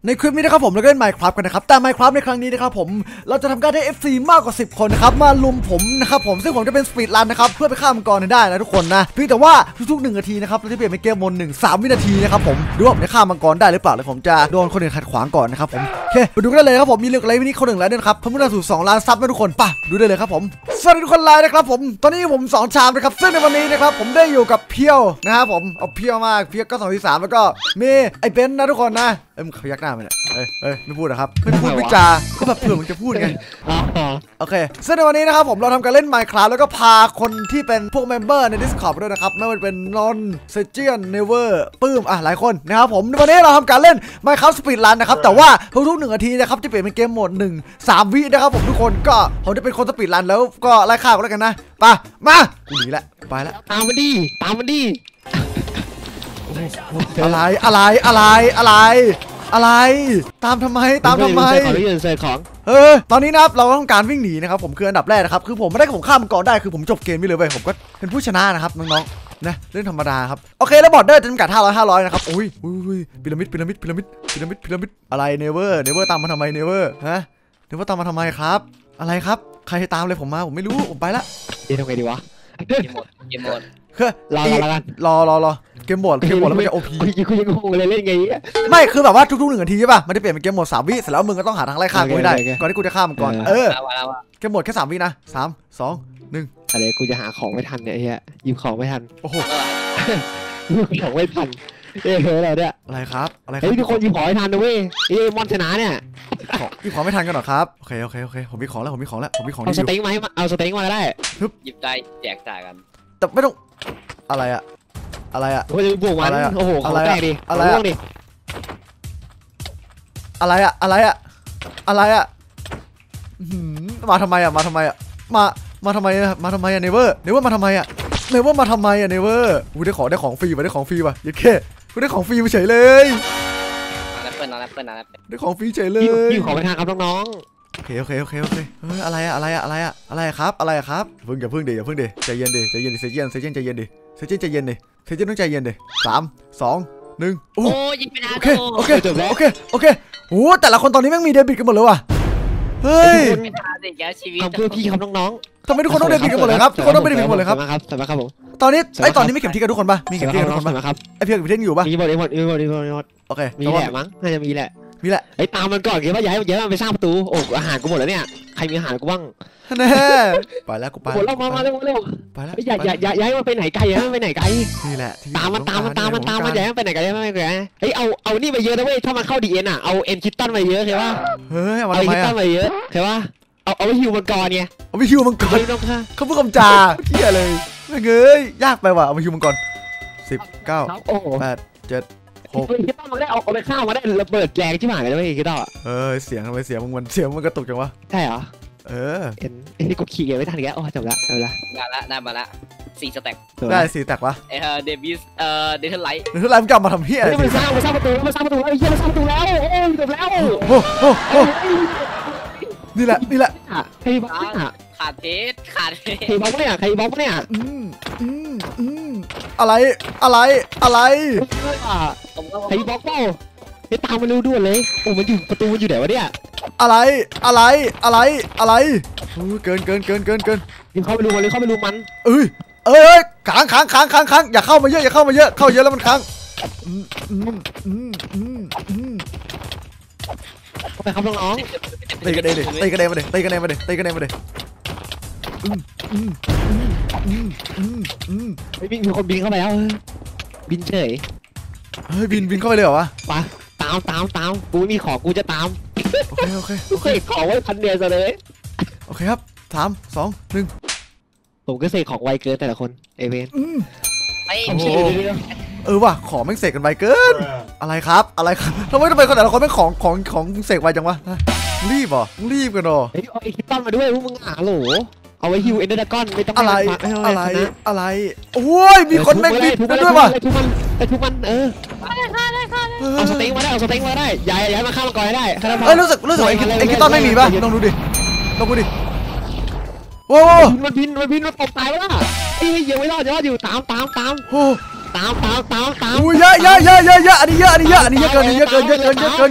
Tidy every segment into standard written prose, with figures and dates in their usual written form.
ในคลิปนี้นะครับผมเราเล่น Minecraft กันนะครับแต่ Minecraft ในครั้งนี้นะครับผมเราจะทำการได้ FC มากกว่า10คนนะครับมาลุมผมนะครับผมซึ่งผมจะเป็นสปีดรันนะครับเพื่อไปฆ่ามังกรให้ได้นะทุกคนนะเพียงแต่ว่าทุกๆ1นาทีนะครับเราจะเปลี่ยนเป็นเกมโหมด3 วินาทีนะครับผมดูว่าผมจะฆ่ามังกรได้หรือเปล่าแล้วผมจะโดนคนอื่นขัดขวางก่อนนะครับผมโอเคไปดูกันเลยครับผมมีเรื่องอะไรวันนี้คนหนึ่งแล้วนะครับเพื่อสู่2 ล้านซับนะทุกคนป่ะดูได้เลยครับผมสวัสดีทุกคนไลน์นะครับผมตอนนี้ผม2ชามนะครับซึ่งในวันนี้นะครับผมได้อยู่กับเพียวนะครับผมเอาเพียวมากเพียวก็2 ที่ 3แล้วก็มีไอ้เบนนะทุกคนนะมึงขยักหน้าไปเนี่ยไม่พูดนะครับไม่พูดไม่จาก็แบบเผื่อมึงจะพูดไงโอเคซึ่งในวันนี้นะครับผมเราทำการเล่น Minecraft แล้วก็พาคนที่เป็นพวกเมมเบอร์ใน Discord ด้วยนะครับไม่ว่าจะเป็นนอนเซเจียนเนเวอร์ปื้มหลายคนนะครับผมในวันนี้เราทำการเล่น Minecraft Speed Run นะครับแต่ว่าทุกๆ1 นาทีนะครับจะเปลี่ยนเป็นเกมโหมด3 วินะครับผมทุกคนก็ผมจะเป็นคนสปีดรันแล้วก็ไล่ฆ่ากันแล้วกันนะไปมากูหนีละไปละตามมันดิอะไรตามทำไมขอของตอนนี้นะครับเราต้องการวิ่งหนีนะครับผมคืออันดับแรกนะครับคือผมไม่ได้ผมข้ามก่อนได้คือผมจบเกมไปเลยเว้ยผมก็เป็นผู้ชนะนะครับน้องๆนะเรื่องธรรมดาครับโอเคแล้วบอร์ดเดอร์จำกัด500นะครับอุ้ยพีระมิดอะไรเนเวอร์ตามมาทำไมเนเวอร์ตามมาทำไมครับอะไรครับใครให้ตามเลยผมมาผมไม่รู้ผมไปละทำไงดีวะเกมหมดคือรอเกมโหมดแล้วมันจะ OP กูยังงงเลยเล่นไงไม่คือแบบว่าทุกๆ1 นาทีใช่ป่ะมันจะเปลี่ยนเป็นเกมโหมด3 วิเสร็จแล้วมึงก็ต้องหาทางไล่ฆ่ากูให้ได้ก่อนที่กูจะฆ่ามันก่อนเกมโหมดแค่3 วินะ3 2 1 อะไรกูจะหาของไม่ทันเนี่ยไอ้เหี้ยหยิบของไม่ทันโอ้โหของไม่ทันอะไรเนี่ยอะไรครับเฮ้ยทุกคนหยิบของไม่ทันนะเว้ยมอนชนะเนี่ยหยิบของไม่ทันกันหรอครับโอเคผมมีของแล้วเอาสเต็งมาก็ได้หยิบได้แจกจ่ายกันแต่ไม่ต้องอะไรอะโอ้ยบวกมันโอ้โหของแตกดิอะไรอะมาทำไมอะเนเวอร์มาทำไมอะเนเวอร์มาทำไมอะเนเวอร์กูได้ของฟรีว่ะยัดแค่กูได้ของฟรีไปเฉยเลยแอปเปิ้ลได้ของฟรีเฉยเลยยิงของไปทางครับน้องโอเคอะไรครับเพิ่งอย่าเพิ่งดิใจเย็นดิเซเจียนใจเย็นดิเซเจียนต้องใจเย็นดิ3 2 1 โอ้ยิงไปนะโอเคโอ้แต่ละคนตอนนี้แม่งมีเดบิตกันหมดเลยว่ะเฮ้ยทำเพื่อพี่ครับน้องทำไมทุกคนต้องเดบิตกันหมดเลยครับทุกคนต้องเดบิตกันหมดเลยครับครับผมตอนนี้ไม่เข็มทิศกันทุกคนป่ะมีเข็มทิศกันทุกคนป่ะครับไอเพียงเพียงอยู่ป่ะมีหมดโอเคมีแหละมั้งน่าจะมีแหละไอ้ตามมันก่อนคิดว่าย้ายมันไปสร้างประตูโอ้อาหารกูหมดแล้วเนี่ยใครมีอาหารกูบ้างแน่ไปแล้วกูไปหมดแล้วมาเร็วไปแล้วย้ายมันไปไหนไกลไปไหนไกลนี่แหละตามมันย้ายมันไปไหนไกลเฮ้ยเอานี่ไปเยอะนะเว้ยถ้ามันเข้าดีเอ็นเอาเอ็นคิตตันไปเยอะใช่ป่ะเอาคิตตันไปเยอะใช่ป่ะเอาไปฮิวมังกรไงเอาไปฮิวมังกรเขาพูดคำจาเที่ยเลยไม่เงยยากไปว่ะเอาไปฮิวมังกร10 9 8 7 6 คิดต้ามันได้เอาไปข้าวมาได้ระเบิดแรงที่หมายเลยนะเว้ยคิดต้าเสียงมันกระตุกจังวะใช่เหรอเห็นที่กูขี่ไม่ทันแกโอ้จบละได้มาละ4 สแต็กได้4 สแต็กวะเดวิสเดเทอร์ไลท์มันกลับมาทำเหี้ยมันสร้างประตูแล้วมันสร้างประตูแล้วจบแล้วนี่แหละใครบล็อกเนี่ยขาดเทสใครบล็อกเนี่ยอะไรใครบล็อกเปล่าไอ้ตามมันเร็วด่วนเลยโอ้มันอยู่ประตูมันอยู่ไหนวะเนี่ยอะไรเกินยิงเข้าไปดูมันค้างอย่าเข้ามาเยอะเข้าเยอะแล้วมันค้างไปครับน้องตีกันเองมาดิไม่มีคนบินเข้าไปแล้วบินเฉยบินเข้าไปเลยเหรอวะมาตามกูมีของกูจะตามโอเคของไว้พันเดียวเลยโอเคครับ3 2 1 ผมก็เสกของไวเกินแต่ละคนเอเวนว่ะของแม่งเสกกันไวเกินอะไรครับทำไมคนแต่ละคนแม่งของเสกไวจังวะรีบกันเหรอเอาไอ้คิตตันมาด้วยพวกมึงหาโหลเอาไว้ฮิวเอ็นเดอร์ก้อนไม่ต้องอะไรโอ้ยมีคนแม่งบิดด้วยว่ะทุกมันเอาสเต็งมาได้ย้ายมาข้ามมังกรได้รู้สึกไอ้คิตตันไม่มีป่ะลองดูดิโอ้มันบินมันตกตายแล้วล่ะยังไม่รอดอยู่ตามโอ้ตามอุ้ยเยอะอันนี้เยอะอันนี้เยอะเกินเยอะเกินอะไร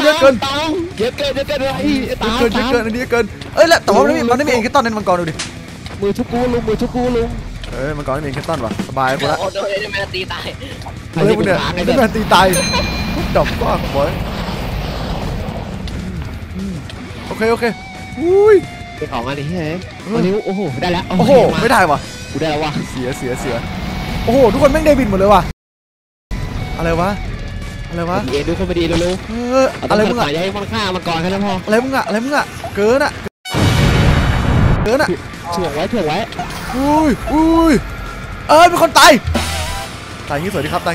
อันนี้เกินเอ้ยแล้วแต่ว่ามันไม่มีเองแค่ต้นนั้นมังกรดูดิมือชุกกูลุงมังกรไม่มีเองแค่ต้นวะสบายกูละโอ้โดนได้แมนตีตายเฮ้ยมึงเนี่ยนี่แมนตีตายดอกก้อนบอยโอเคอุ้ยเป็นของอันนี้เฮ้ยวันนี้โอ้โหได้แล้วโอ้โหไม่ได้วะกูได้แล้ววะเสียโอ้โหทุกคนแม่งเดบิตหมดเลยว่ะอะไรวะเอ็นดูคนมาดีเร็วอะไรมึงอะอย่าให้มันฆ่ามาก่อนแค่นั้นพออะไรมึงอะเกินอะถ่วงไว้อุ้ยเป็นคนตายงี้สวัสดีครับ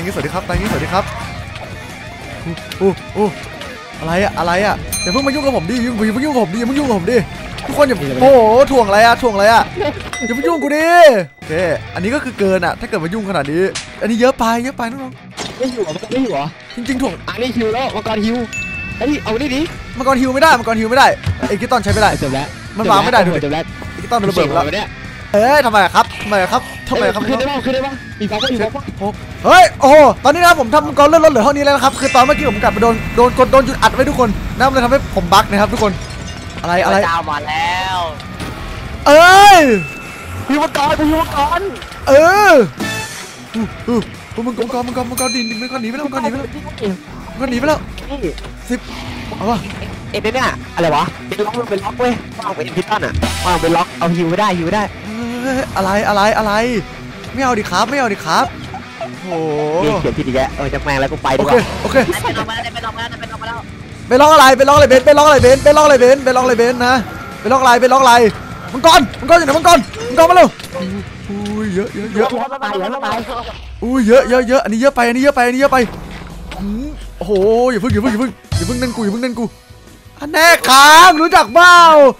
อะไรอะอย่าเพิ่งมายุ่งกับผมดิอย่าเพิ่งยุ่งกับผมดิทุกคนอย่าโอ้โหถ่วงอะไรอะอย่ามายุ่งกูดิโอเคอันนี้ก็คือเกินอะถ้าเกิดมายุ่งขนาดนี้อันนี้เยอะไปน้องไม่หิวเหรอจริงถ่วงอันนี้หิวแล้วมังกรหิวไอ้เอานี่ดิมังกรฮิวไม่ได้ไอ้กิตตอนใช้ไม่ได้จบแล้วมันวางไม่ได้ดูดิไอ้กิตตอนระเบิดแล้วทำไมครับขึ้นได้บ้างมีบล็อกเฮ้ยโอ้โหตอนนี้นะผมทำมังกรเลื่อนรถเหลือเท่านี้แล้วนะครับคือตอนเมื่อกี้ผมกลับไปโดนจุดอัดไว้ทุกคนนะมันเลยทำให้ผมบั๊กนะครับทุกคนอะไรดาวมาแล้วพี่มังกรพวกมังกรดินมังกรหนีไปแล้ว10เอาวะเอ็นเนี่ยอะไรวะเป็นล็อกเว้ยเอาเป็นพิตตันอ่ะเอาเป็นล็อกเอาฮิวไม่ได้อะไรไม่เอาดิครับโอ้โหเขียนผิดอีกแล้วจะแมงแล้วกูไปดีกว่าโอเคไปลองมาแล้วไปล็อกอะไรเบนนะไปล็อกอะไรมังกรอยู่ไหนมังกรมาเร็วอุ้ยเยอะอุ้ยเยอะอันนี้เยอะไปโอ้โหอย่าเพิ่งนั่นกูอันแน่ค้างรู้จักเปล่า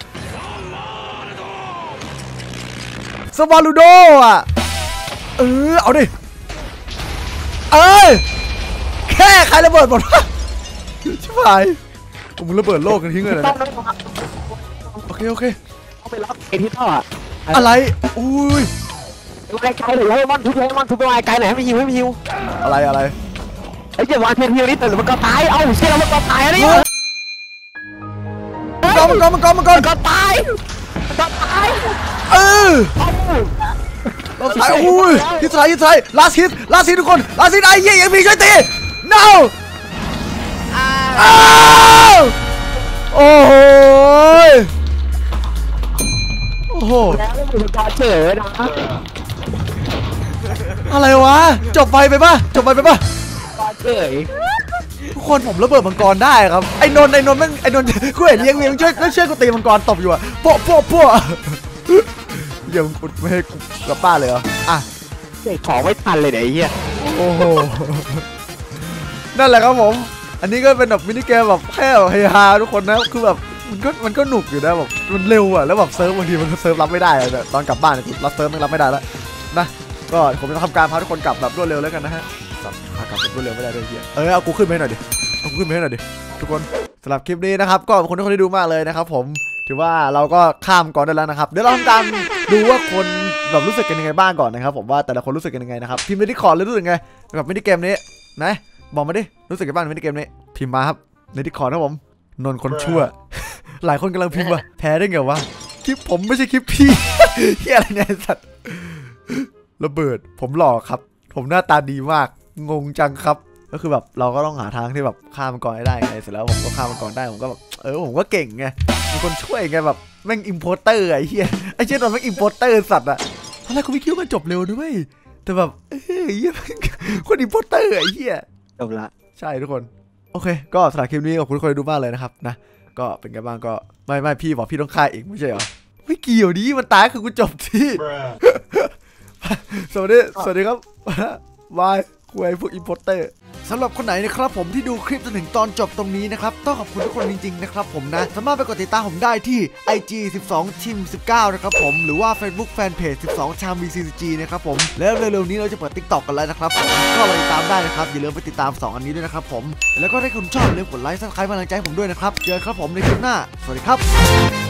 สวาลูโดอ่ะเอาดิแค่ใครระเบิดหมดชิบหายผมระเบิดโลกกันทิ้งเลยนะโอเคเอาไปล็อกไอ้ที่ท่ออะไรอุ้ยไกลเลยให้มันทุบไปไกลไหนให้มันหิวอะไรไอ้เจ้าวางเทียนนี่แต่มันก็ตายเอ้าเชี่ยมันก็ตายอะไรมังกรตายเราตายอุ้ยฮิตไซลาซิทุกคนไอ้เหี้ยยังมีช่วยตี no โอ้โหแล้วมันก็เฉยนะอะไรวะจบไปปะเฉยทุกคนผมระเบิดมังกรได้ครับไอ้นนท์แม่งกูเห็นเลี้ยงช่วยกูตีมังกรตบอยู่อะโป๊ะยังกูไม่ให้กูกลับบ้านเลยเหรอเด็กของไม่ทันเลยไอ้เหี้ยโอ้โหนั่นแหละครับผมอันนี้ก็เป็นแบบมินิเกมแบบแค่เฮฮาทุกคนนะคือแบบมันก็หนุกอยู่นะแบบมันเร็วอะแล้วแบบเซิร์ฟบางทีมันเซิร์ฟรับไม่ได้แต่ตอนกลับบ้านรับเซิร์ฟมันรับไม่ได้แล้วนะก็ผมจะทำการพาทุกคนกลับแบบรวดเร็วแล้วกันนะฮะกลับแบบรวดเร็วไม่ได้เลยเฮียเอากูขึ้นไปหน่อยดิทุกคนสำหรับคลิปนี้นะครับก็ขอบคุณทุกคนที่ดูมากเลยนะครับผมถือว่าเราก็ข้ามก่อนได้แล้วนะครับเดี๋ยวเราทำการดูว่าคนแบบรู้สึกกันยังไงบ้างก่อนนะครับผมว่าแต่ละคนรู้สึกกันยังไงนะครับพิมพ์ในดิสคอร์ดเลยรู้สึกไงกับมินิเกมนี้นะบอกมาดิรู้สึกกันบ้างมินิเกมนี้พิมพ์มาครับในดิสคอร์ดนะผมนนคนชั่วหลายคนกำลังพิมพ์ว่าแพ้ได้ไงวะคลิปผมไม่ใช่คลิปพี่เฮียอะไรเนี่ยสัตว์ระเบิดผมหล่อครับผมหน้าตาดีมากงงจังครับก็คือแบบเราก็ต้องหาทางที่แบบฆ่ามันก่อนให้ได้ไงเสร็จแล้วผมก็ฆ่ามันก่อนได้ผมก็แบบผมก็เก่งไงมีคนช่วยไงแบบแม่งอิมโพสเตอร์ไอ้เหี้ยไอ้เจ้าโดนแม่งอิมโพสเตอร์สัตว์อะตอนแรกกูไม่คิดว่ามันจบเร็วด้วยแต่แบบเหี้ยคนอิมโพสเตอร์ไอ้เหี้ยจบละใช่ทุกคนโอเคก็สำหรับคลิปนี้ขอบคุณทุกคนดูมากเลยนะครับนะก็เป็นไงบ้างก็ไม่พี่บอกพี่ต้องฆ่าเองไม่ใช่เหรอไม่เกี่ยวดิมันตายคือกูจบที่สวัสดีครับบายคุยพวกอิมโพสเตอร์สำหรับคนไหนนะครับผมที่ดูคลิปจนถึงตอนจบตรงนี้นะครับต้องขอบคุณทุกคนจริงๆนะครับผมนะสามารถไปกดติดตามผมได้ที่ IG 12 Team 19นะครับผมหรือว่า Facebook Fanpage 12 Cham BCG นะครับผมแล้วเร็วๆนี้เราจะเปิด TikTok กันแล้วนะครับผมก็ไปติดตามได้นะครับอย่าลืมไปติดตาม2อันนี้ด้วยนะครับผมแล้วก็ถ้าคุณชอบอย่าลืมกดไลค์ Subscribe กำลังใจผมด้วยนะครับเจอกันครับผมในคลิปหน้าสวัสดีครับ